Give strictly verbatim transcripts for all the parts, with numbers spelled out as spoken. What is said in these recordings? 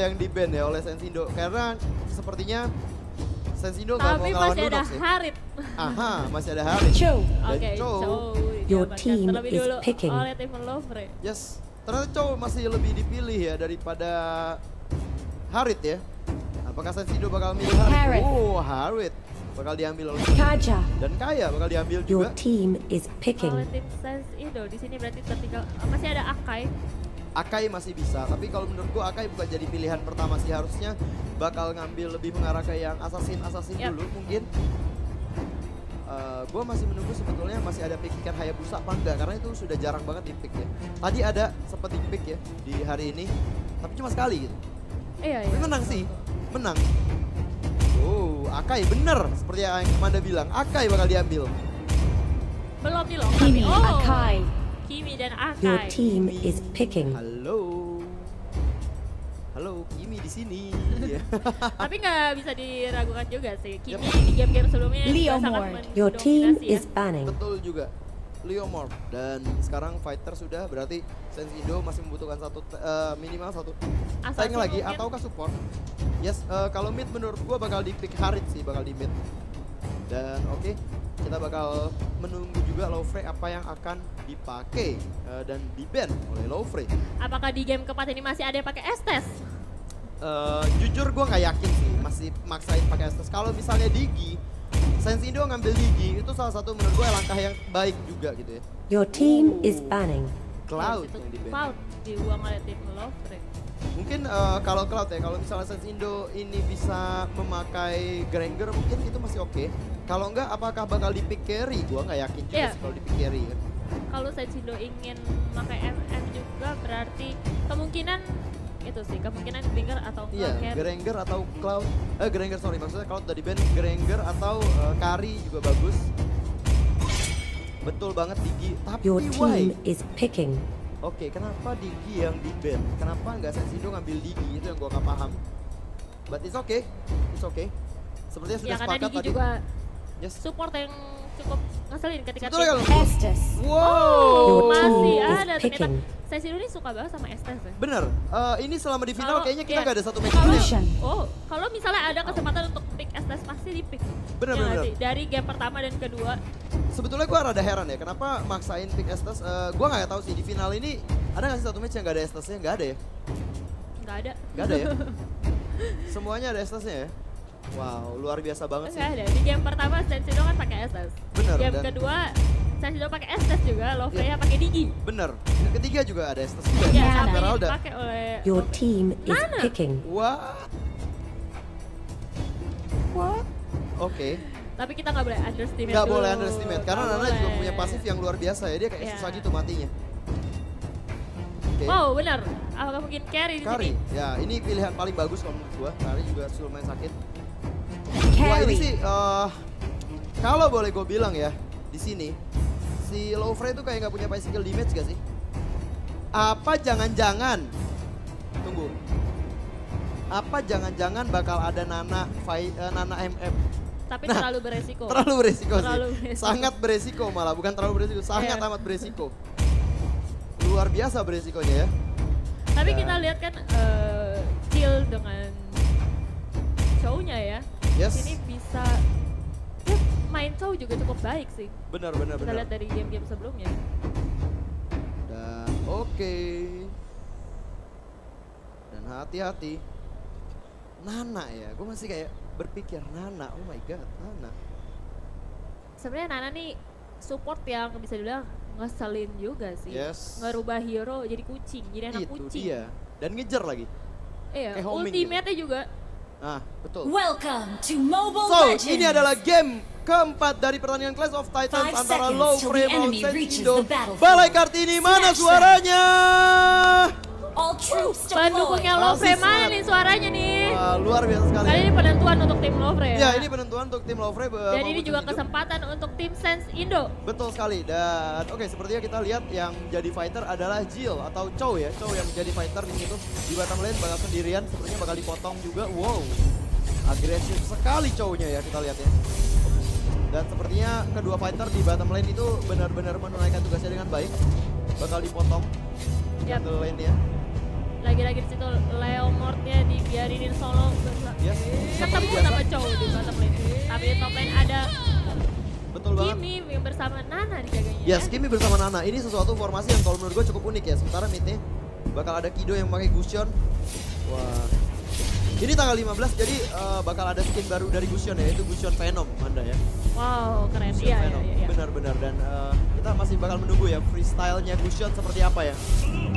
yang di ban ya oleh Sensindo karena sepertinya Sensindo nggak mau Tapi ngelawan masih ada Lunox ya. Harit. Aha, masih ada Harit. Chow. Dan Oke, Chow, Chow Your diamankan team terlebih is dulu picking. oleh tim Lovre. yes, ternyata Chow masih lebih dipilih ya daripada Harit ya. Apakah Sensindo bakal milih Harit? Harit. Oh, Harit bakal diambil oleh Kaja. dan Kaya bakal diambil Your juga. team is Oleh picking. tim Sense Indo di sini berarti tertinggal masih ada Akai. Akai masih bisa, tapi kalau menurut gua Akai bukan jadi pilihan pertama sih, harusnya bakal ngambil lebih mengarah ke yang assassin-assassin Yap. dulu mungkin. Uh, gua masih menunggu sebetulnya masih ada pick-picker Hayabusa apa enggak, karena itu sudah jarang banget di pick ya. Tadi ada sempet di pick ya di hari ini, tapi cuma sekali gitu. Iya, Tapi iya. menang sih, menang. Oh, Akai bener seperti yang Amanda bilang, Akai bakal diambil. Belum nih loh. Kimi, Oh, Akai. Kimi dan Your Akai. team Kimi. is picking. Halo. Halo, Kimi di sini. Tapi nggak bisa diragukan juga sih. Kimi di game-game sebelumnya Leo juga sangat Mord. Your team mendominasi ya. is banning. Betul juga. Leo Morph dan sekarang fighter sudah berarti Sensindo masih membutuhkan satu uh, minimal satu Assassin tank lagi mungkin. ataukah support. Yes, uh, kalau mid menurut gua bakal di pick Harit sih, bakal di mid. Dan oke, okay, kita bakal menunggu juga Lovre apa yang akan dipakai uh, dan di ban oleh Lovre. Apakah di game keempat ini masih ada yang pakai Estes? Uh, jujur gua nggak yakin sih, masih maksain pakai Estes. Kalau misalnya Digi, Sensindo ngambil Digi itu salah satu menurut gue langkah yang baik juga gitu ya. Your team Oh. is banning. Cloud Yes, itu yang di ban. Cloud dibuang oleh tim Lovre. Mungkin uh, kalau Cloud ya, kalau misalnya Sensindo ini bisa memakai Granger mungkin itu masih oke. Kalau enggak apakah bakal di pick carry? Gua nggak yakin juga Iya. sih kalau di pick carry ya. Kalau Sensindo ingin pakai M M juga berarti kemungkinan itu sih kemungkinan Granger atau Iya, Carry. Granger atau Cloud. Eh Granger sorry, maksudnya Cloud udah di ban, Granger atau uh, Kari juga bagus. Betul banget Digi, tapi Your why? team is picking. Oke, kenapa Digi yang di ban? Kenapa nggak Sensindo ngambil Digi? Itu yang gua nggak paham. But it's okay, it's okay. Sepertinya sudah Ya karena sepakat Digi tadi. juga Yes. support yang cukup ngeselin ketika Sebetulnya tim- kalau- Estes. Wow. Your masih team is ada ternyata. picking. Sensindo ini suka banget sama Estes ya. Bener, eh, ini selama di final Kalau- kayaknya kita iya. nggak ada satu match Kalau- pun yang Cushion. Oh, kalau misalnya ada kesempatan untuk pick Estes pasti di pick. Bener, Ya bener, nggak bener. sih? Dari game pertama dan kedua. Sebetulnya gue rada heran ya, kenapa maksain pick Estes? Uh, gue nggak tahu sih di final ini ada nggak sih satu match yang nggak ada Estesnya? Nggak ada ya? Nggak ada. Nggak ada ya? Semuanya ada Estesnya ya? Wow, luar biasa banget sih. Nggak ada. Di game pertama Sensindo kan pakai Estes. Bener, Game dan- kedua Sensindo pakai Estes juga, Lovreya Iya. pakai Digi. Bener, yang ketiga juga ada Estes juga. Ya, Nana. tapi Esmeralda. dipakai oleh Your Lovre. team is Nana. picking. What? What? Oke, Tapi kita nggak boleh underestimate nggak dulu. boleh underestimate karena Nggak Nana juga boleh. punya pasif yang luar biasa ya, dia kayak Iya. susah gitu matinya. Oke. Wow, benar. Apakah mungkin carry di Kari, sini? ya ini pilihan paling bagus kalau menurut gua. Kari juga lumayan sakit. Wah ini sih, eh, kalau boleh gue bilang ya, di sini si Lovre itu kayak nggak punya physical damage gak sih? Apa jangan-jangan, tunggu, apa jangan-jangan bakal ada Nana, fight, eh, Nana M M? Tapi Nah, terlalu beresiko. Terlalu beresiko Terlalu sih, beresiko. sangat beresiko malah, bukan terlalu beresiko, sangat Iya. amat beresiko. Luar biasa beresikonya ya. Tapi Dan- kita lihat kan eh, Jill dengan show-nya ya. Yes. Ini bisa ya, main show juga cukup baik sih. Benar, benar, Kita benar. lihat dari game-game sebelumnya. Dan oke. Dan hati-hati. Nana ya, gue masih kayak berpikir Nana, oh my god, Nana. Sebenarnya Nana nih support yang bisa dibilang ngeselin juga sih. Yes. Ngerubah hero jadi kucing, jadi anak Itu kucing. dia. Dan ngejar lagi. Iya, Kayak homing ultimate-nya juga. Nah, betul. Welcome to Mobile So, Legends. ini adalah game keempat dari pertandingan Clash of Titans Five antara seconds Low till Frame the enemy lawan reaches Sensindo. the battlefield. Balai Kartini, mana Smash suaranya? All troops Pendukungnya deployed. Lovre Masih mana semangat. nih suaranya nih? Wah, luar biasa sekali. Kali ini penentuan untuk tim Lovre ya. Ya, ini penentuan untuk tim Lovre. Dan ini juga kesempatan untuk tim Sense Indo. Betul sekali. Dan oke, sepertinya kita lihat yang jadi fighter adalah Jill atau Chow ya. Chow yang menjadi fighter di situ. Di bottom lane bakal sendirian, sepertinya bakal dipotong juga. Wow. Agresif sekali Chow-nya ya, kita lihat ya. Dan sepertinya kedua fighter di bottom lane itu benar-benar menunaikan tugasnya dengan baik. Bakal dipotong Yap. jungle lane ya. Lagi-lagi di situ Leomord-nya dibiarinin solo bersa- Yes, seperti ketemu biasa. sama Chow di bottom lane. Tapi di top lane ada Betul banget. Kimi yang bersama Nana dijaganya. Yes, Kimi bersama Nana. Ini sesuatu formasi yang kalau menurut gue cukup unik ya. Sementara mid-nya bakal ada Kido yang memakai Gusion. Wah. Ini tanggal lima belas jadi uh, bakal ada skin baru dari Gusion ya, yaitu Gusion Venom, Anda ya. Wow, keren. Gusion Iya, iya, Venom. iya. iya. Benar-benar dan uh, kita masih bakal menunggu ya freestyle-nya Gusion seperti apa ya.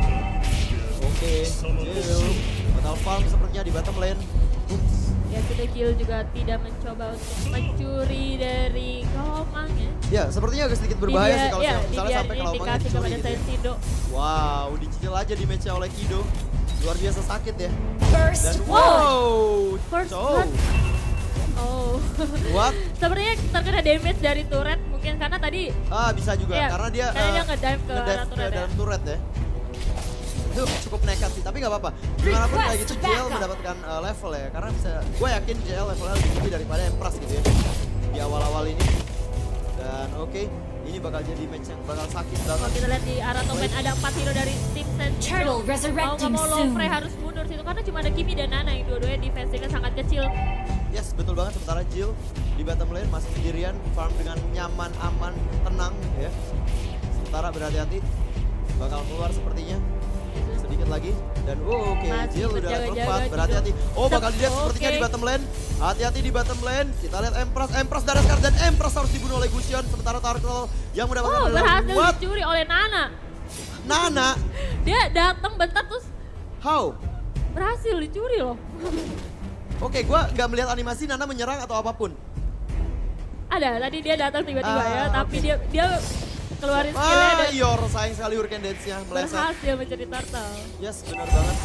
Oke, Jill bakal farm sepertinya di bottom lane. Ups. Ya, sudah Jill juga tidak mencoba untuk mencuri dari Komang ya. Ya, sepertinya agak sedikit berbahaya Dibia- sih kalau ya, misalnya sampai dibiarin kalau dikasih dicuri kepada gitu ya. Sensido. Wow, dicicil aja di match oleh Kido. Luar biasa sakit ya. First Dan blood. wow, First Chow. blood. Oh. What? Sepertinya terkena damage dari turret mungkin karena tadi Ah, bisa juga Iya, karena dia karena dia eh, ngedive ke ngedive arah ke turret ya. dalam turret ya. Itu cukup nekat sih, tapi nggak apa-apa. Gimana pun kayak gitu, Request J L backup. mendapatkan uh, level ya. Karena bisa, gue yakin J L levelnya lebih tinggi daripada Empress gitu ya. Di awal-awal ini. Dan oke, ini bakal jadi match yang bakal sakit Kalau banget. kita lihat di arah top lane ada empat hero dari tim Sensido. Turtle Mau resurrecting nggak mau soon. Lofre harus mundur situ karena cuma ada Kimi dan Nana yang dua-duanya defensive-nya sangat kecil. Yes, betul banget. Sementara Jill di bottom lane masih sendirian, farm dengan nyaman, aman, tenang gitu ya. Sementara berhati-hati, bakal keluar sepertinya. Sedikit lagi dan oh, oke Masih Jill udah level berjaga-jaga empat, juga. berhati-hati. Oh, bakal dilihat Oke. sepertinya di bottom lane. Hati-hati di bottom lane. Kita lihat Empress, Empress darah sekar dan Empress harus dibunuh oleh Gusion. Sementara Turtle yang mendapatkan Oh, adalah berhasil what? dicuri oleh Nana. Nana. Dia datang bentar terus How? berhasil dicuri loh. Oke, gua nggak melihat animasi Nana menyerang atau apapun. Ada, tadi dia datang tiba-tiba Ah, ya, tapi oke. dia dia keluarin skillnya Ah, dan Yor, sayang sekali Hurricane Dance-nya meleset. berhasil mencuri turtle. Yes, benar banget.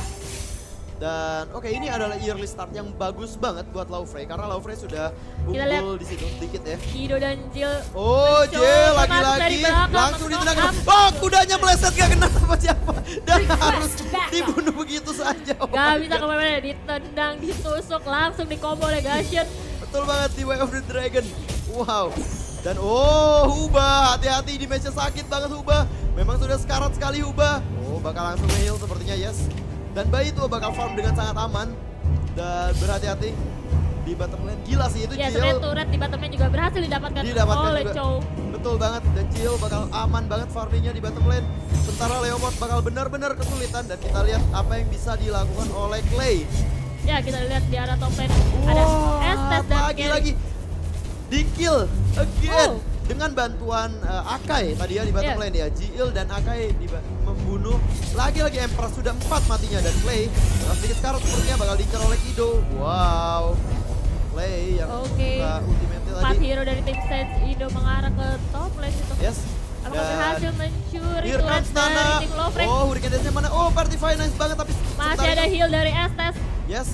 Dan oke, ini adalah early start yang bagus banget buat Laufrey karena Laufrey sudah Kita lihat. unggul di situ sedikit ya. Kido dan Jill Oh, mencoba Jill masuk lagi-lagi dari belakang, langsung knock ditendang. up. Oh, kudanya meleset gak kena sama siapa dan Request harus backup. dibunuh begitu saja. Oh Gak my bisa God. kemana-mana, ditendang, ditusuk, langsung dikombo oleh Gashion. Betul banget di Way of the Dragon. Wow. Dan oh, Huba, hati-hati di match sakit banget Huba. Memang sudah sekarat sekali Huba. Oh, bakal langsung heal sepertinya, yes. Dan bayi itu bakal farm dengan sangat aman. Dan berhati-hati di bottom lane. Gila sih itu Ya, Jill. sebenarnya turret di bottomnya juga berhasil didapatkan, Didapatkan oleh juga. Chow. Betul banget, dan Jill bakal aman banget farmingnya di bottom lane. Sementara Leomord bakal benar-benar kesulitan dan kita lihat apa yang bisa dilakukan oleh Clay. Ya, kita lihat di arah top lane ada Wah, Estes dan lagi-lagi di kill again Oh. dengan bantuan uh, Akai tadi ya di bottom Yeah. lane ya. Jill dan Akai diba- membunuh lagi-lagi Empress sudah empat matinya dan Clay dengan sedikit sekarat sepertinya bakal diincar oleh Kido. Wow. Clay yang Oke. buka ultimate-nya Empat tadi. hero dari tim Sensido mengarah ke top lane itu. Yes. Apakah berhasil mencuri Here turret comes dari Nana. tim Lofre? Oh, Hurricane Dance-nya mana? Oh, Partify nice banget tapi Masih sebentar ada itu- heal dari Estes. Yes.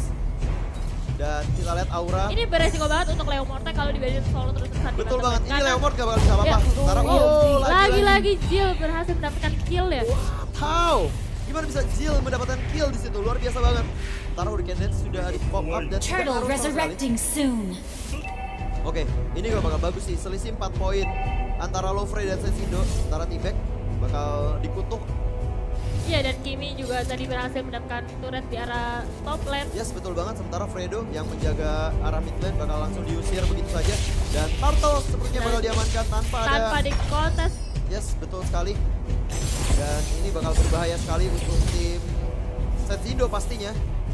Dan kita lihat Aura. Ini beresiko banget untuk Leomorte kalau dibiarin solo terus-terusan di Betul bottom banget. lane. Ini Karena- Leomord gak bakal bisa apa-apa. Ya. Sementara Oh, oh, lagi-lagi Jill berhasil mendapatkan kill ya. How? Gimana bisa Jill mendapatkan kill di situ? Luar biasa banget. Sementara Hurricane Dance sudah di pop up dan tidak Turtle ngaruh sama sekali. resurrecting soon. Oke, ini gak bakal bagus sih. Selisih empat poin antara Lofrey dan Sensido. Sementara T-Back bakal dikutuk. Iya, dan Kimi juga tadi berhasil mendapatkan turret di arah top lane. Yes, betul banget. Sementara Fredo yang menjaga arah mid lane bakal langsung diusir begitu saja. Dan Turtle sepertinya bakal diamankan tanpa ada... Tanpa di kontes. Yes, betul sekali. Dan ini bakal berbahaya sekali untuk tim Sensido pastinya.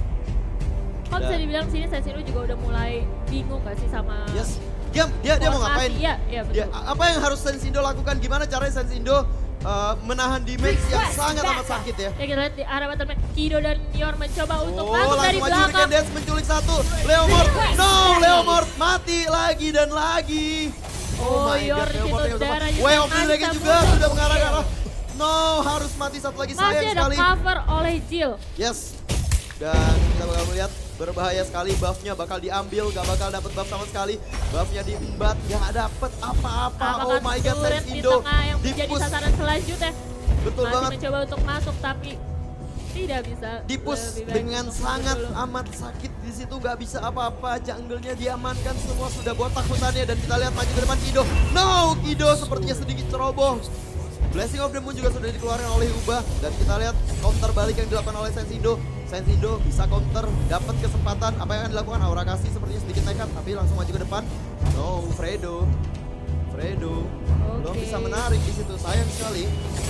Kalau bisa Dan- dibilang sini Sensido juga udah mulai bingung gak sih sama Yes, dia dia, dia mau formasi? ngapain? Iya, iya betul. Dia, apa yang harus Sensindo lakukan? Gimana caranya Sensindo uh, menahan damage yang Request sangat amat backup. sakit ya? Ya kita lihat di arah bottom lane, Kido dan Yor mencoba untuk Oh, masuk dari langsung aja belakang. Hurricane Dance menculik satu. Leomord, no, Leomord mati lagi dan lagi. Oh, my Yor God, di situ Leomord yang darah utama. juga Way of the nggak Dragon bisa juga mundur. sudah mengarah ke arah. No, harus mati satu lagi, Masih sayang ada sekali. cover oleh Jill. Yes, dan kita bakal melihat berbahaya sekali, buffnya bakal diambil, gak bakal dapat buff sama sekali. Buffnya diembat, gak dapet apa-apa. Oh Apakah my god, turret di Sensindo tengah yang menjadi dipus, sasaran selanjutnya? betul Masih banget, mencoba untuk masuk tapi tidak bisa. dipus Lebih baik dengan untuk sangat mundur dulu. amat sakit di situ, gak bisa apa-apa. Jungle-nya diamankan, semua sudah botak hutannya dan kita lihat maju ke depan Kido. No, Kido sepertinya sedikit ceroboh. Blessing of the Moon juga sudah dikeluarkan oleh Ubah. Dan kita lihat counter balik yang dilakukan oleh Sensindo. Sensindo bisa counter, dapat kesempatan. Apa yang akan dilakukan? Aura kasih sepertinya sedikit nekat, tapi langsung maju ke depan. No, Fredo. Fredo. Belum bisa menarik di situ, sayang sekali.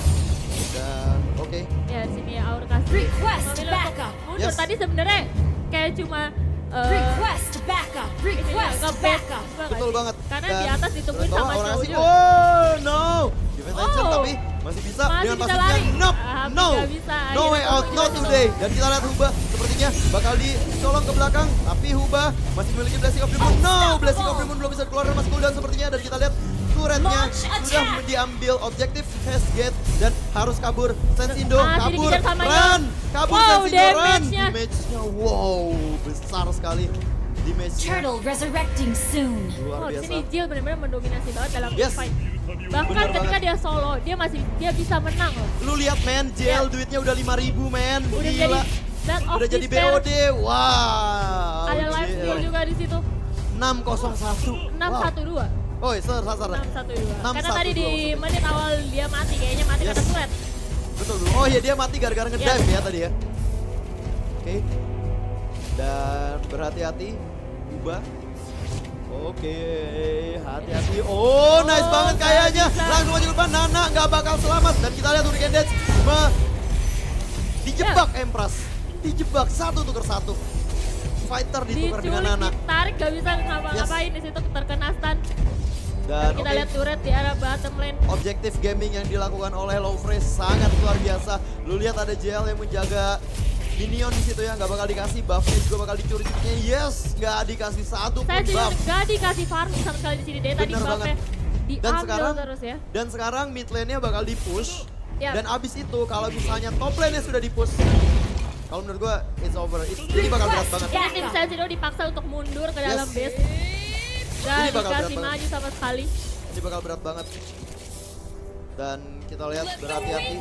Dan oke. Okay. Ya sini ya Aura kasih. Request backup. Mundur Yes. tadi sebenarnya kayak cuma uh, Request backup. Request backup. Betul banget. Karena Dan di atas ditungguin Bro, sama Aura kasih. Shoujo. Oh no. Defense action Oh. tapi masih bisa Masih dengan bisa pasifnya. lari. Nope. Ah, No. nggak bisa. No Akhirnya way out. Shoujo Not juga today. Dan kita lihat Huba sepertinya bakal dicolong ke belakang. Tapi Huba masih memiliki Blessing of the Moon. No. Blessing of the Moon belum bisa keluar dari Mas cooldown sepertinya. Dan kita lihat turretnya Launch sudah attack. diambil objektif Fast Gate dan harus kabur. Sensindo Masih kabur. dikejar sama Run. Kabur Wow, Sensindo run. damage-nya. Damage-nya wow besar sekali. Damage-nya Turtle resurrecting soon. luar Oh, di biasa. sini Jill benar-benar mendominasi banget dalam Yes. fight. Bahkan Bener ketika banget. dia solo, dia masih dia bisa menang loh. Lu lihat men, J L duitnya udah lima ribu men. Udah Gila. jadi Blood of Udah jadi B Despair. O D. Wow. Ada live J L. steal juga di situ. enam nol satu. enam satu dua. Oh, sar sar sar. enam satu dua. enam Karena satu tadi dua di maksudnya. menit awal dia mati, kayaknya mati Yes. karena turret. Betul dulu. Oh iya dia mati gara-gara ngedive Yes. ya tadi ya. Oke. Dan berhati-hati. Ubah. Oke, hati-hati. Oh, nice Oh, banget nggak kayaknya. bisa. Langsung maju ke depan. Nana nggak bakal selamat. Dan kita lihat Hurricane Dance me- dijebak Empress. Dijebak satu tuker satu. Fighter ditukar dengan Diculik, Nana. ditarik, gak bisa ngapa-ngapain di situ terkena stun. Dan Dan kita oke. lihat turret di arah bottom lane. Objektif gaming yang dilakukan oleh Lowfre sangat luar biasa. Lu lihat ada J L yang menjaga minion di situ ya, nggak bakal dikasih buffnya juga bakal dicuri curinya. Yes, nggak dikasih satu pun Saya sih buff. gak dikasih farming sama sekali di sini. Dia tadi Bener buffnya banget. Dan diambil sekarang terus ya. dan sekarang mid lane-nya bakal di-push. Ya. Dan abis itu kalau misalnya top lane-nya sudah di-push, kalau menurut gua it's over. It- ini bakal berat banget. Ini tim Sensido dipaksa untuk mundur ke dalam Yes. base. Ini Gak bakal berat dikasih banget. maju sama sekali. Ini bakal berat banget. Dan kita lihat berhati-hati.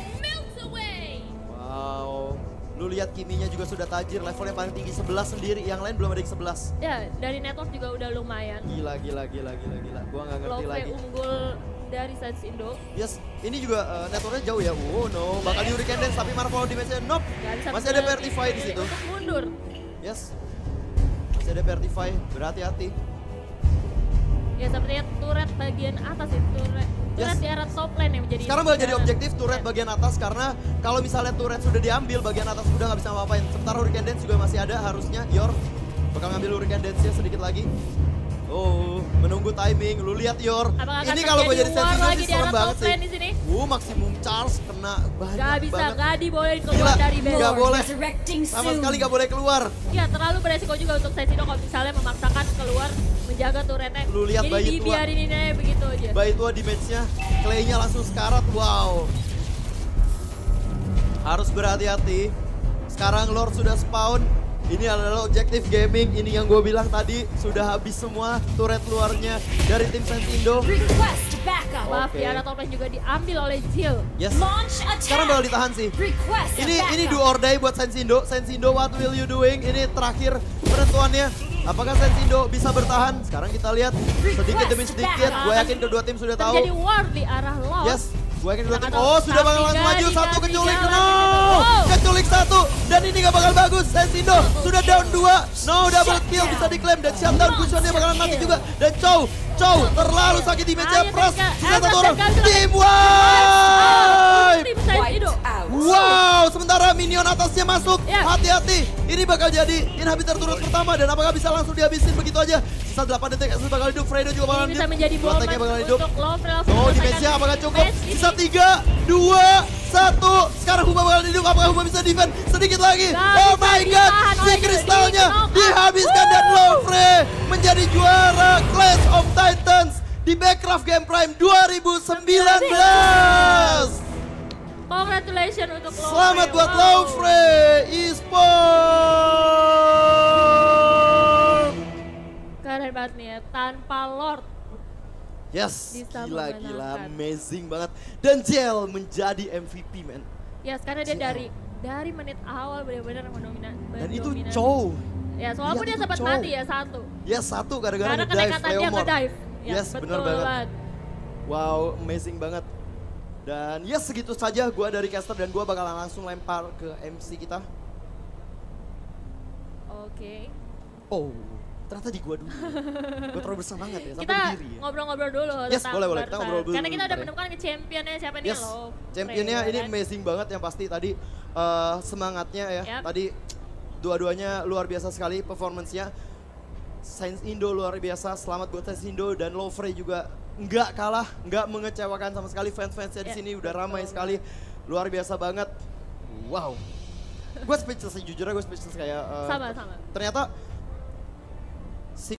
Wow. Lu lihat Kiminya juga sudah tajir, level yang paling tinggi sebelas sendiri, yang lain belum ada yang sebelas. Ya, dari network juga udah lumayan. Gila, gila, gila, gila, gila. Gua nggak ngerti Love lagi. unggul dari Sensindo. Yes, ini juga uh, networknya jauh ya. Oh no, bakal di Hurricane Dance tapi Marvel damage-nya nope. Gak bisa Masih ada bener- Vertify di situ. Untuk mundur. Yes. Masih ada Vertify, berhati-hati. Ya sepertinya turret bagian atas itu turret. Turret Yes. di arah top lane yang menjadi Sekarang bakal jadi incaran. objektif turret Ya. bagian atas karena kalau misalnya turret sudah diambil, bagian atas udah nggak bisa ngapain. Sementara Hurricane Dance juga masih ada, harusnya Yor bakal ngambil Hurricane Dance-nya sedikit lagi. Oh, menunggu timing. Lu lihat Yor. Apakah akan Ini kalau gue jadi terjadi war Sensindo lagi sih di serem arah banget top sih. lane di sini? Uh, maksimum charge kena banyak Gak bisa, banget. gak dibolehin Gila, keluar dari base. nggak boleh. Resurrecting Sama soon. sekali nggak boleh keluar. Ya terlalu beresiko juga untuk Sensido kalau misalnya memaksakan keluar menjaga turretnya. Lu lihat Jadi bayi tua. dibiarin ini aja begitu aja. Bayi tua di match-nya, Clay-nya langsung sekarat, wow. Harus berhati-hati. Sekarang Lord sudah spawn. Ini adalah objektif gaming, ini yang gue bilang tadi. Sudah habis semua turret luarnya dari tim Sensindo. Request backup. Buff Oke. di arah top lane juga diambil oleh Jill. Yes, Launch attack. sekarang bakal ditahan sih. Request Ini backup. ini do or die buat Sensindo. Sensindo, what will you doing? Ini terakhir penentuannya. Apakah Sensindo bisa bertahan? Sekarang kita lihat sedikit demi sedikit. Gue yakin kedua tim sudah tahu. Terjadi war di arah Lord. Yes, gue yakin kedua tim. Sangat Oh, sudah bakal tapi langsung nggak maju. Satu dikasih keculik. jalan No! gitu. Wow. Keculik satu. Dan ini gak bakal bagus. Sensindo sudah down dua. No, double kill bisa diklaim. Dan shutdown Gusionnya bakalan mati juga. Dan Chow, Chow terlalu sakit di match-nya. Ayo, Pras, Tika. sisa satu Empress orang. gagal. Team Oh, wipe! tim Sensido. Wow, sementara minion atasnya masuk. Ya. Hati-hati. Ini bakal jadi inhibitor turret pertama. Dan apakah bisa langsung dihabisin begitu aja? Sisa delapan detik. Estes bakal hidup. Fredo juga bakal Ini hidup. bisa menjadi Dua momen tag-nya bakal hidup. untuk Love langsung Oh, di menyelesaikan match-nya apakah cukup? match ini. Sisa tiga, dua, satu. Sekarang Huba bakal hidup. Apakah Huba bisa defend? Sedikit lagi. Gak Oh bisa my god. ditahan Si oleh kristalnya Jill. Di dihabiskan dan Lofre menjadi juara Clash of Titans di Backcraft Game Prime dua ribu sembilan belas. Congratulations untuk Love. Selamat buat Lofre Esport. Keren banget nih ya, tanpa Lord. Yes, Bisa gila gila memenangkan. amazing banget. Dan Jel menjadi M V P man. Ya, karena dia Jill. dari dari menit awal benar-benar mendominasi. Dan itu Chow. Ya, walaupun Lihat dia itu sempat Chow. mati ya satu. Ya satu gara-gara Karena nge-dive kenekatan dia Leomord. nge-dive. Ya, Yes, benar betul banget. Wow, amazing banget. Dan ya segitu saja gue dari caster dan gue bakalan langsung lempar ke M C kita. Oke. Oh, ternyata di gue dulu. Gue terlalu bersemangat ya, sampai Kita berdiri ya. ngobrol-ngobrol dulu Yes, tentang boleh, boleh. Kita Barca. ngobrol dulu Karena kita bentar udah ya. menemukan ke championnya siapa nih Yes, loh. championnya ini amazing banget yang pasti tadi eh, semangatnya ya. Yap. Tadi dua-duanya luar biasa sekali performance-nya. Saints Indo luar biasa, selamat buat Saints Indo dan Lovre juga nggak kalah, nggak mengecewakan sama sekali. Fans-fansnya di Ya, sini udah betul ramai banget. sekali, luar biasa banget. Wow, gue speechless sih, jujur aja gue speechless kayak. eh, Sama, sama. Ternyata